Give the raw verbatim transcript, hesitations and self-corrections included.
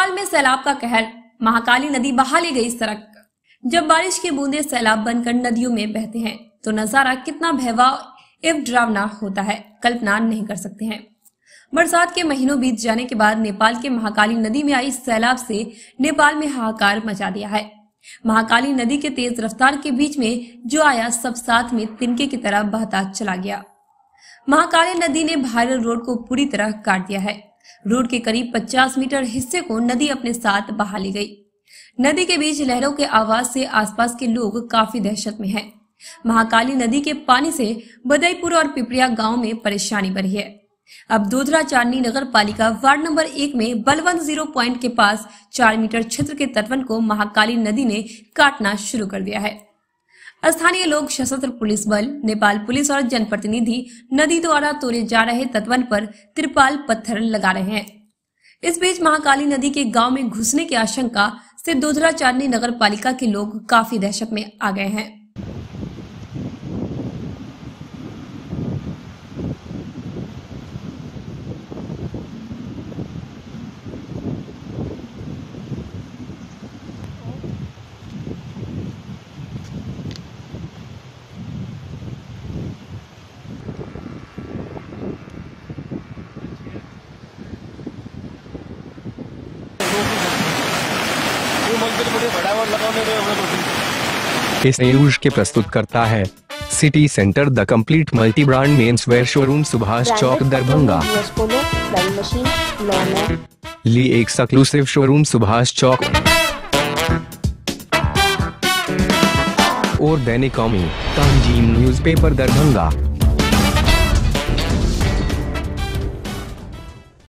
नेपाल में सैलाब का कहर, महाकाली नदी बहा ले गई सड़क। जब बारिश की बूंदें सैलाब बनकर नदियों में बहते हैं तो नजारा कितना भयावह एवं डरावना होता है, कल्पना नहीं कर सकते हैं। बरसात के महीनों बीत जाने के बाद नेपाल के महाकाली नदी में आई सैलाब से नेपाल में हाहाकार मचा दिया है। महाकाली नदी के तेज रफ्तार के बीच में जो आया सब साथ में तिनके की तरह बहता चला गया। महाकाली नदी ने भाईरल रोड को पूरी तरह काट दिया है। रोड के करीब पचास मीटर हिस्से को नदी अपने साथ बहा ले गई। नदी के बीच लहरों के आवाज से आसपास के लोग काफी दहशत में हैं। महाकाली नदी के पानी से बदईपुर और पिपरिया गांव में परेशानी बढ़ी है। अब दोदरा चांदनी नगर पालिका वार्ड नंबर एक में बलवंत जीरो पॉइंट के पास चार मीटर क्षेत्र के तटबंध को महाकाली नदी ने काटना शुरू कर दिया है। स्थानीय लोग, सशस्त्र पुलिस बल, नेपाल पुलिस और जनप्रतिनिधि नदी द्वारा तोड़े जा रहे तटबंध पर तिरपाल पत्थर लगा रहे हैं। इस बीच महाकाली नदी के गांव में घुसने की आशंका से दोदरा चांदनी नगर पालिका के लोग काफी दहशत में आ गए हैं। इस न्यूज के प्रस्तुत करता है city centre the complete multi brand men's wear showroom, Subhash Chowk, Darbhanga. Lee exclusive showroom, Subhash Chowk. और दैनिक कौमी, तंजीम न्यूज़पेपर, दरभंगा।